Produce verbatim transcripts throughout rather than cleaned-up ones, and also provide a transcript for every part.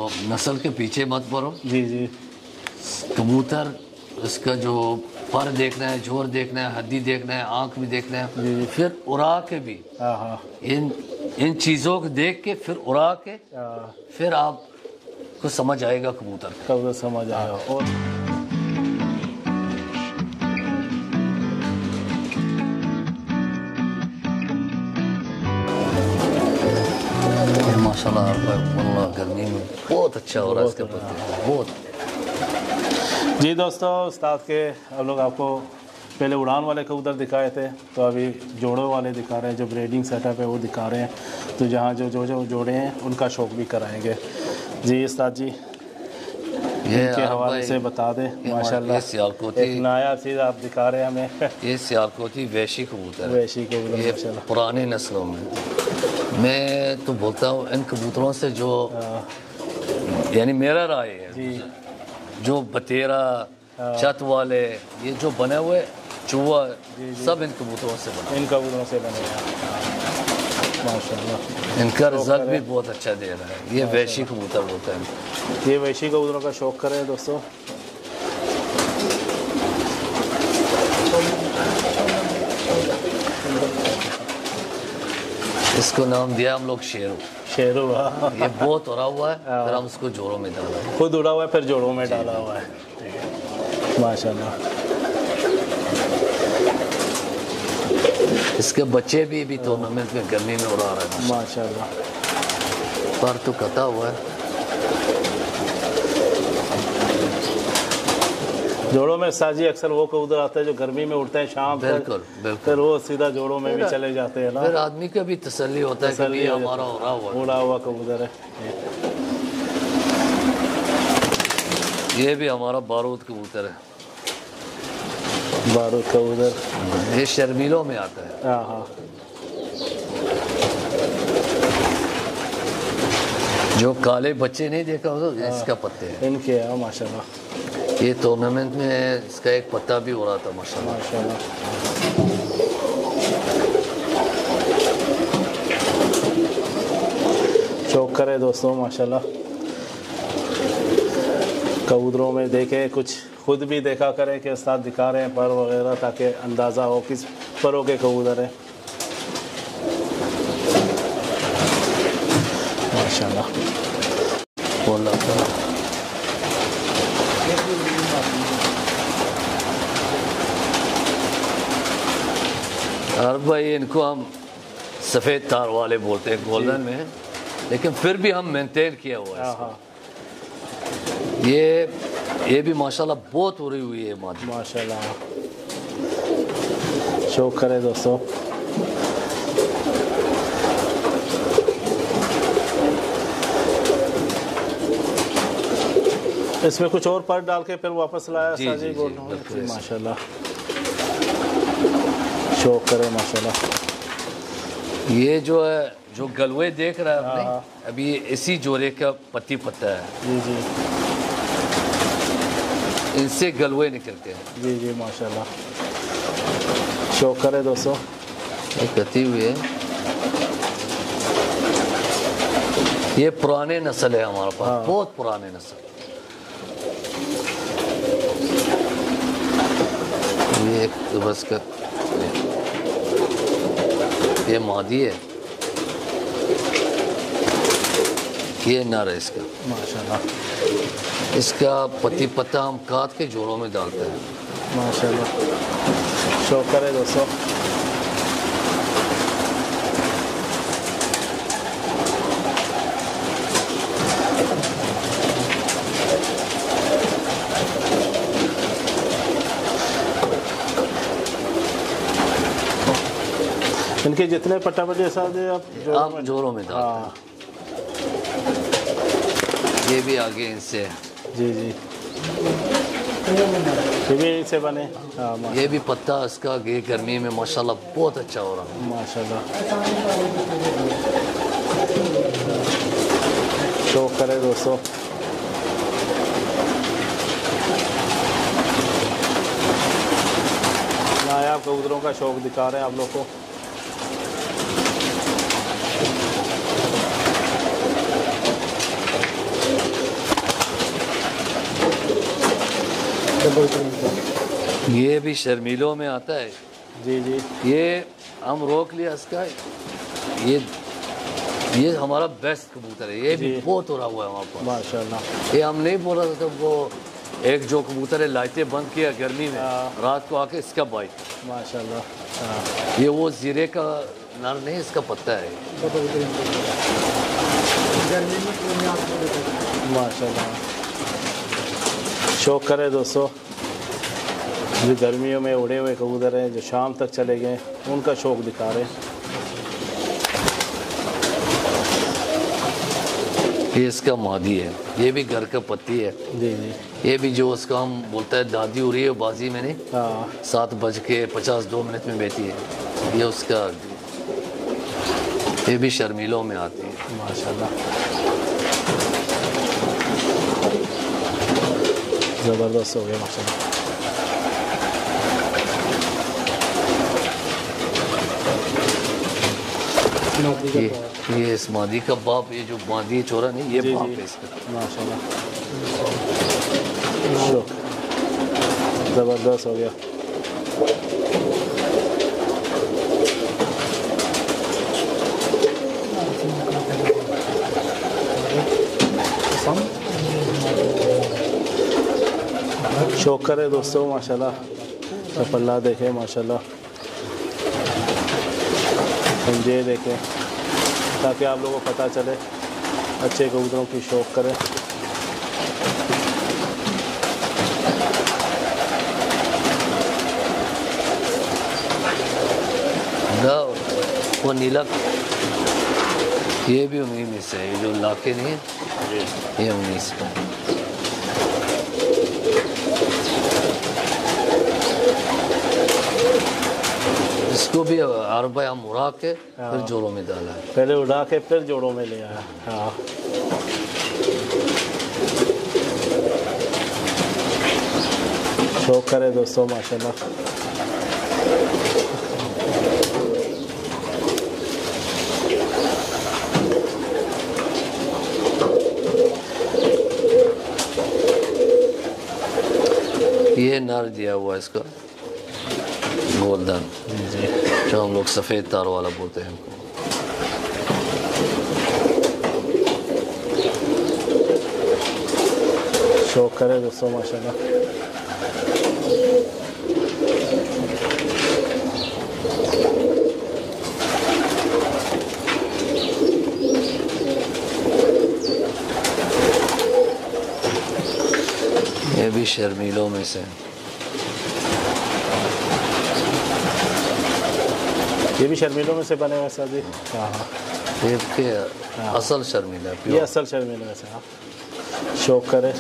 नस्ल के पीछे मत पड़ो जी जी। कबूतर इसका जो पर देखना है, जोर देखना है, हड्डी देखना है, आंख भी देखना है, जी जी। फिर उड़ा के भी हाँ हाँ। इन इन चीज़ों को देख के फिर उड़ा के फिर आपको समझ आएगा कबूतर कबूतर समझ आएगा। और माशाल्लाह वल्लाह गर्मी में बहुत अच्छा हो रहा है इसके पत्ते बहुत। जी दोस्तों, उस्ताद के हम लोग आपको पहले उड़ान वाले कबूतर दिखाए थे, तो अभी जोड़ों वाले दिखा रहे हैं, जो ब्रीडिंग सेटअप है वो दिखा रहे हैं। तो जहाँ जो जो जो जोड़े हैं उनका शौक भी कराएंगे। जी उस्ताद जी, ये इनके हवाले से बता दें। माशाल्लाह एक नया चीज़ आप दिखा रहे हैं हमें। ये सियालकोटी वैशी कबूतर है, वैशी कबूतर ये पुरानी नस्लों में। मैं तो बोलता हूँ इन कबूतरों से जो यानी मेरा राय है जी, जो बतेरा छत वाले ये जो बने हुए चूहा सब इन कबूतरों से बने इन कबूतरों से बने हैं माशाल्लाह। इनका रिजल्ट भी बहुत अच्छा दे रहा है। ये वैशी कबूतर बोलते हैं, ये वैशी कबूतरों का शौक करें दोस्तों। इसको नाम दिया हम लोग शेरू। शेरू ये बहुत उड़ा हुआ है, फिर हम उसको जोड़ों में डाला है। खुद उड़ा हुआ है फिर जोड़ों में डाला हुआ है माशाल्लाह। इसके बच्चे भी भी टूर्नामेंट में गर्मी में उड़ा रहे हैं माशाल्लाह। पर तो कटा हुआ है। जोड़ों में साजी अक्सर वो कबूतर आता है जो गर्मी में उड़ते हैं शाम तक, बिल्कुल बिल्कुल, फिर वो सीधा जोड़ों में भी चले जाते हैं ना। फिर आदमी का भी तसल्ली होता है कि ये हमारा उड़ा हुआ उड़ा हुआ कबूतर है। ये भी हमारा बारूद कबूतर है। बारूद कबूतर ये शर्मीलों में आता है। हाँ हाँ। जो काले बच्चे नहीं देखा होगा इसका पत्ते है इनके है माशाल्लाह। ये टूर्नामेंट में इसका एक पत्ता भी उड़ा था माशाल्लाह माशाल्लाह। शौक करे दोस्तों माशाल्लाह। कबूतरों में देखे कुछ खुद भी देखा करें कि उस्ताद दिखा रहे हैं पर वगैरह, ताकि अंदाज़ा हो किस परों के कबूतर हैं माशाल्लाह। और भाई इनको हम सफ़ेद तार वाले बोलते हैं गोल्डन में, लेकिन फिर भी हम मेंटेन किया हुआ है इसको। ये ये भी माशाल्लाह बहुत उड़ी हुई है मादी माशाल्लाह। शौक करे दोस्तों। इसमें कुछ और पर डाल के फिर वापस लाया जी, जी, जी, माशाल्लाह। शौक करे माशाल्लाह। ये जो है जो गलवे देख रहा है आपने, अभी इसी जोड़े का पत्ती पत्ता है। जी जी। इनसे गलवे निकलते हैं। जी जी माशाल्लाह। शौक करे दोस्तों। ये कती हुई है। ये पुराने नस्ल है हमारे पास, हाँ। बहुत पुराने नस्ल। ये एक बस का ये मादी है, ये नर है इसका माशाल्लाह। इसका पत्ती पत्ता हम काट के जोड़ों में डालते हैं माशाल्लाह। शौक करे दोस्तों। इनके जितने पट्टा पट्टे साथ आप जोड़ों में, जोड़ों में डालते हैं। ये भी आगे इनसे है। जी जी। ये भी इनसे बने। हाँ ये भी पत्ता इसका ये गर्मी में माशाल्लाह बहुत अच्छा हो रहा है माशाल्लाह। शौक करे दोस्तों। नायाब कबूतरों का शौक दिखा रहे हैं आप लोग को। ये भी शर्मीलों में आता है। जी जी। ये हम रोक लिया इसका, ये ये हमारा बेस्ट कबूतर है, ये भी बहुत उड़ा हुआ है वहाँ पर माशाल्लाह। ये हम नहीं बोल रहा था तो वो एक जो कबूतर है लाइटें बंद किया गर्मी में, रात को आके इसका बाइट माशाल्लाह। ये वो जीरे का नर नहीं, इसका पत्ता है माशाल्लाह। शौक करे दोस्तों, जो गर्मियों में उड़े हुए कबूतर हैं जो शाम तक चले गए, उनका शौक दिखा रहे हैं। ये इसका मादी है, ये भी घर का पत्ती है। जी जी। ये भी जो उसका हम बोलता है दादी हो रही है बाजी में नहीं, हाँ सात बज के पचास दो मिनट में बैठी है, ये उसका, ये भी शर्मीलों में आती है माशाल्लाह। ज़बरदस्त हो गया माशाल्लाह। ये ये इस मादी का बाप, ये जो मादी चोरा नहीं, ये बाप है इसका माशाल्लाह। ज़बरदस्त हो गया। शौक करे दोस्तों माशाल्लाह, तो पल्ला देखें माशाल्लाह, पंजे देखें, ताकि आप लोगों को पता चले, अच्छे कबूतरों की शौक करें। वो नीला ये भी उन्हीं में से है, जो लाके नहीं है ये उन्हीं से। इसको भी अरबा हम उड़ा के फिर जोड़ों में डाला है, पहले उड़ा के फिर जोड़ों में ले आया। हाँ शौक करे दोस्तों माशाल्लाह। ये नर दिया हुआ इसका गोल्डन, जो हम लोग सफ़ेद तार वाला बोलते हैं। शौक करे दोस्तों माशाल्लाह। ये भी शर्मीलों में से, ये भी शर्मीलों में से बने हुए सर जी। हाँ हाँ ये के असल शर्मीला, ये असल शर्मीलों में से। हाँ शौक करे।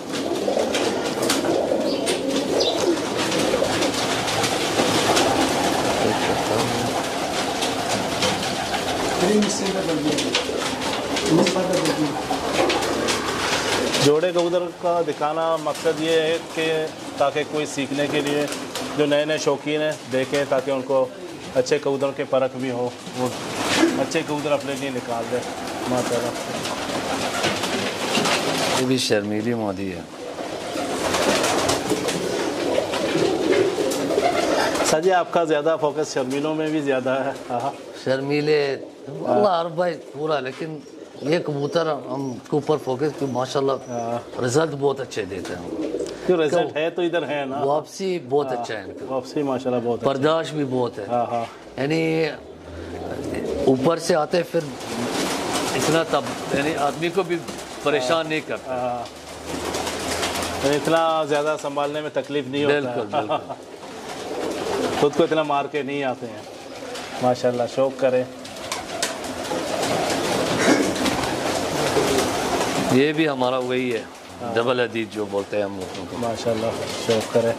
जोड़े कबूतर का दिखाना मकसद ये है कि ताकि कोई सीखने के लिए जो नए नए शौकीन हैं देखें, ताकि उनको अच्छे कबूतरों के परख भी हो, वो अच्छे कबूतर अपने लिए निकाल दें माशाल्लाह। ये भी शर्मीली मादी है। सर जी आपका ज़्यादा फोकस शर्मीलों में भी ज़्यादा है। हाँ शर्मीले अल्लाह हर भाई पूरा, लेकिन ये कबूतर हम ऊपर फोकस कि माशाल्लाह रिजल्ट बहुत अच्छे देते हैं। क्यों रिजल्ट है तो इधर है ना, वापसी बहुत अच्छा है इनका, वापसी माशाल्लाह बहुत, बर्दाश्त भी बहुत है। हाँ हाँ यानी ऊपर से आते फिर इतना तब यानी आदमी को भी परेशान नहीं करता, इतना ज़्यादा संभालने में तकलीफ नहीं होता। बिल्कुल बिल्कुल खुद को इतना मार के नहीं आते हैं माशाल्लाह। शौक करें। ये भी हमारा वही है डबल अदीद जो बोलते हैं हम लोगों को माशाल्लाह। शौक करें।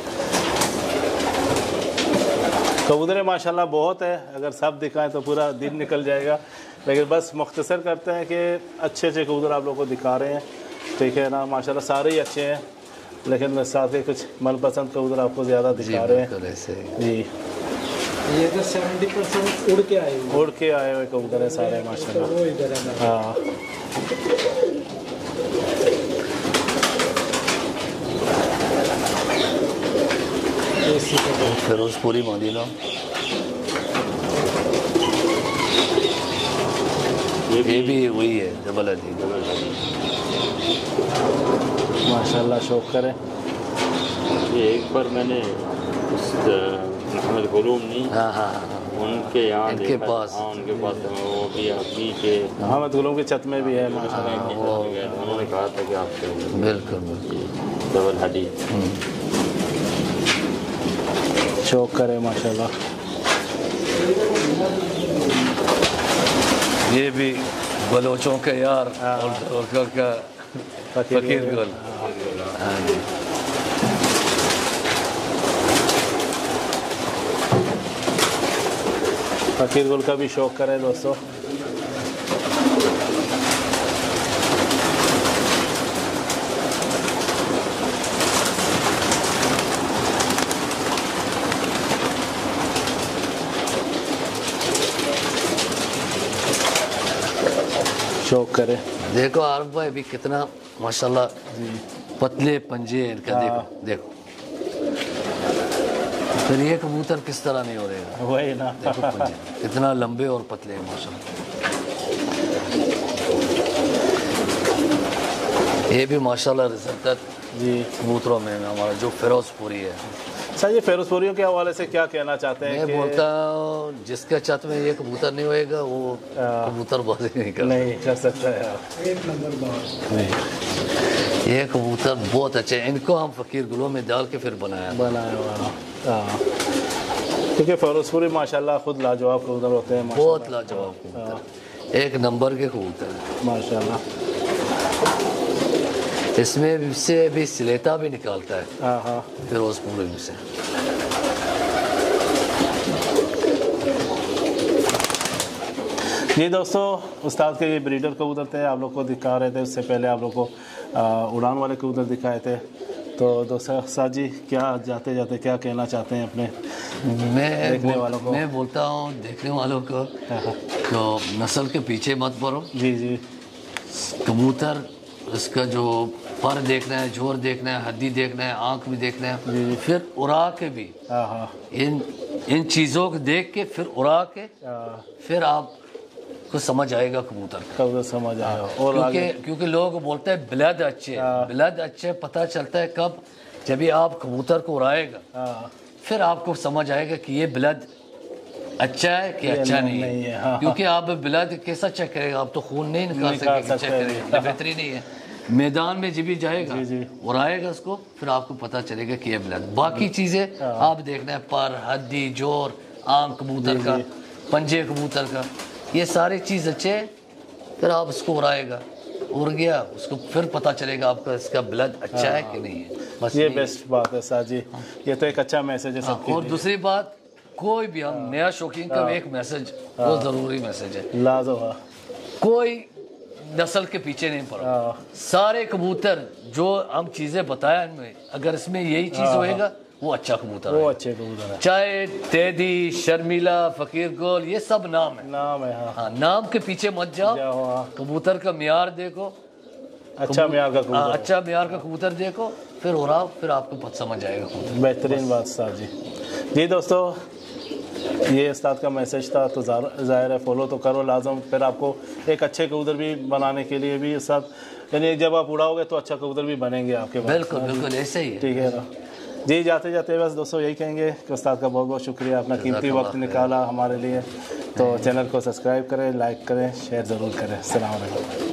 कबूतर माशाल्लाह बहुत है, अगर सब दिखाएं तो पूरा दिन निकल जाएगा, लेकिन बस मुख्तसर करते हैं कि अच्छे अच्छे कबूतर आप लोगों को दिखा रहे हैं, ठीक है ना। माशाल्लाह सारे ही अच्छे हैं, लेकिन साथ ही कुछ मनपसंद कबूतर आपको ज़्यादा दिखा रहे हैं जी। ये तो सेवेंटी परसेंट उड़ के आए हुए उड़ के आए हुए कबूतर हैं सारे माशाल्लाह। हाँ फिरोजपुरी मादीना, ये भी वही है डबल हड्डी। माशाल्लाह शौक करें। ये एक बार मैंने उस मोहम्मद गुलूम नहीं, हाँ हाँ हाँ उनके यहाँ इनके देखा, पास। हाँ उनके पास वो भी अभी के मोहम्मद गुलूम की छत में भी है माशाल्लाह। उन्होंने कहा था कि आपसे बिल्कुल बिल्कुल डबल हड्डी शौक करें माशाल्लाह। ये भी बलोचों के यार और धोखा का फकीर गुल। हाँ जी फकीर गुल का भी शौक करें दोस्तों। शौक करें। देखो आरफ भाई भी कितना माशाल्लाह पतले पंजे इनका। देखो देखो फिर ये कबूतर किस तरह नहीं हो रहेगा। वही ना, देखो पंजे कितना लंबे और पतले हैं माशाल्लाह। ये भी माशाल्लाह रिजल्ट जी कबूतरों में हमारा जो फिरोजपुरी है। सर ये फिरोजपुरियों के हवाले से क्या कहना चाहते हैं? मैं कि बोलता हूँ जिसके छत में ये कबूतर नहीं होएगा वो कबूतरबाजी नहीं कर नहीं कर सकता है। एक नंबर बात। ये कबूतर बहुत अच्छे हैं। इनको हम फकीर गुलों में डाल के फिर बनाया बनाया हुआ हाँ, क्योंकि फिरोजपुरी माशाल्लाह खुद लाजवाब कबूतर होते हैं। बहुत लाजवाब कबूतर, एक नंबर के कबूतर हैं। माशाल्लाह। इसमें से भी सिलेता भी निकालता है हाँ हाँ फिरोजपुरी में से। जी दोस्तों, उस्ताद के ये ब्रीडर कबूतर थे, आप लोग को दिखा रहे थे। उससे पहले आप लोग को आ, उड़ान वाले कबूतर दिखाए थे। तो दोस्तों उस्ताद जी क्या जाते जाते क्या कहना चाहते हैं अपने मैं देखने बोल, वालों को? मैं बोलता हूँ देखने वालों को तो नस्ल के पीछे मत पड़ो। जी जी कबूतर इसका जो पर देखना है, जोर देखना है, हड्डी देखना है, आंख भी देखना है, फिर उड़ा के भी हाँ हाँ इन इन चीज़ों को देख के फिर उड़ा के हाँ, फिर आप को समझ आएगा कबूतर का। कबूतर समझ आया। और क्योंकि आगे क्योंकि लोग बोलते हैं ब्लड अच्छे, ब्लड अच्छे पता चलता है कब, जब ये आप कबूतर को उड़ाएगा हाँ फिर आपको समझ आएगा कि ये ब्लड अच्छा है कि अच्छा नहीं, नहीं है, है हाँ, क्योंकि आप ब्लड कैसा चेक करेगा, आप तो खून नहीं निकाल निकाल सकेंगे, सकते चेक हैं। करेंगे बेहतरी नहीं है। मैदान में जब भी जाएगा जी, जी। और आएगा उसको फिर आपको पता चलेगा कि ये ब्लड। बाकी चीज़ें आप देखना है पर, हड्डी, जोर, आंख कबूतर का, पंजे कबूतर का, ये सारी चीज़ अच्छे फिर आप उसको उड़ाएगा, उड़ गया उसको फिर पता चलेगा आपका इसका ब्लड अच्छा है कि नहीं है। बस ये यही है। बेस्ट बात है साहब जी। ये तो एक अच्छा मैसेज है हाँ, सबके और लिए। दूसरी बात कोई भी हम नया शौकीन का भी एक मैसेज बहुत ज़रूरी मैसेज है, लाजवाब। कोई नस्ल के पीछे नहीं पड़ा। हाँ सारे कबूतर जो हम चीज़ें बताया इनमें अगर इसमें यही चीज़ होएगा वो अच्छा कबूतर वो है। अच्छे कबूतर है। चाहे तेदी, शर्मिला, फकीर गोल ये सब नाम है। नाम है हाँ। हाँ, नाम के पीछे मत जाओ, जाओ, हाँ। कबूतर का मियार देखो, अच्छा म्यार का हाँ, कबूतर। अच्छा मियार का कबूतर देखो फिर उड़ाओ, फिर आपको पता समझ आएगा कबूतर। बेहतरीन बात साहब जी। जी दोस्तों, ये उस्ताद का मैसेज था, तो ज़ाहिर है फॉलो तो करो लाजम। फिर आपको एक अच्छे कबूतर भी बनाने के लिए भी उस्ताद, यानी जब आप उड़ाओगे तो अच्छा कबूतर भी बनेंगे आपके पास। बिल्कुल बिल्कुल ऐसे ही है। ठीक है ना जी। जाते जाते बस दोस्तों यही कहेंगे कि उस्ताद का बहुत बहुत शुक्रिया, अपना कीमती वक्त निकाला हमारे लिए। तो चैनल को सब्सक्राइब करें, लाइक करें, शेयर ज़रूर करें। अस्सलाम वालेकुम।